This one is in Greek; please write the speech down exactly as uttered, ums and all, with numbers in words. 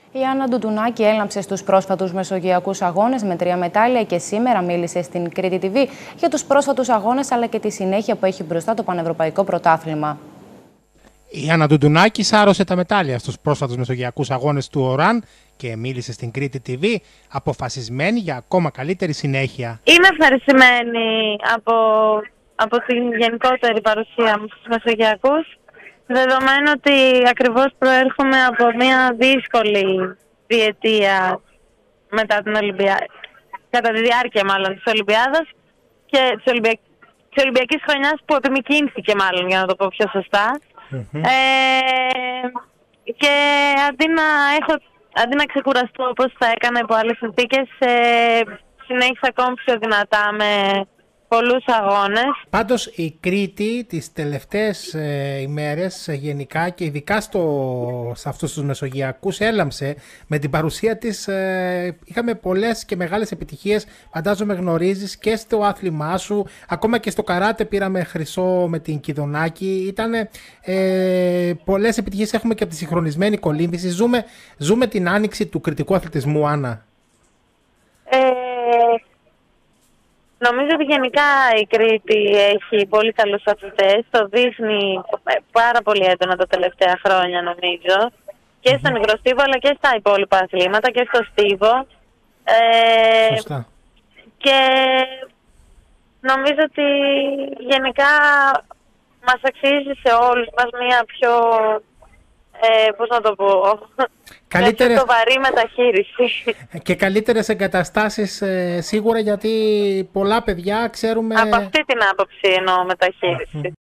Η Άννα Ντουντουνάκη έλαμψε στους πρόσφατους μεσογειακούς αγώνες με τρία μετάλλια και σήμερα μίλησε στην Κρήτη τι βι για τους πρόσφατους αγώνες αλλά και τη συνέχεια που έχει μπροστά το Πανευρωπαϊκό Πρωτάθλημα. Η Άννα Ντουντουνάκη σάρωσε τα μετάλλια στους πρόσφατους μεσογειακούς αγώνες του ΟΡΑΝ και μίλησε στην Κρήτη τι βι αποφασισμένη για ακόμα καλύτερη συνέχεια. Είμαι ευχαριστημένη από, από την γενικότερη παρουσία μου στους μεσογειακούς, δεδομένου ότι ακριβώς προέρχομαι από μια δύσκολη διετία μετά την Ολυμπιάδα, κατά τη διάρκεια μάλλον της Ολυμπιάδας και της, Ολυμπια... της Ολυμπιακής χρονιάς που επιμικρύνθηκε μάλλον, για να το πω πιο σωστά. Mm-hmm. ε, και αντί να, έχω, αντί να ξεκουραστώ όπως θα έκανα υπό άλλες συνθήκες, ε, συνέχισα ακόμη πιο δυνατά με πολλούς αγώνες. Πάντως η Κρήτη τις τελευταίες ε, ημέρες ε, γενικά και ειδικά στο, σε αυτούς τους μεσογειακούς έλαμψε με την παρουσία της. Ε, είχαμε πολλές και μεγάλες επιτυχίες, φαντάζομαι γνωρίζεις, και στο άθλημά σου, ακόμα και στο καράτε πήραμε χρυσό με την Κιδονάκη. Ήταν ε, πολλές επιτυχίες έχουμε και από τη συγχρονισμένη κολύμβηση. Ζούμε, ζούμε την άνοιξη του κρητικού αθλητισμού, Άννα. Ε... Νομίζω ότι γενικά η Κρήτη έχει πολύ καλούς αθλητές, το δείχνει πάρα πολύ έντονα τα τελευταία χρόνια νομίζω, και στον υγροστίβο αλλά και στα υπόλοιπα αθλήματα και στο στίβο. Ε, Σωστά. Και νομίζω ότι γενικά μας αξίζει σε όλους μας μια πιο, ε, πώς να το πω, καλύτερες... μια πιο σοβαρή μεταχείριση. Και καλύτερες εγκαταστάσεις ε, σίγουρα, γιατί πολλά παιδιά ξέρουμε... Από αυτή την άποψη εννοώ μεταχείριση.